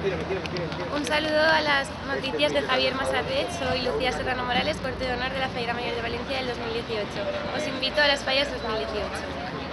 Un saludo a las noticias de Javier Massabé. Soy Lucía Serrano Morales, corte de honor de la Feira Mayor de Valencia del 2018. Os invito a las fallas 2018.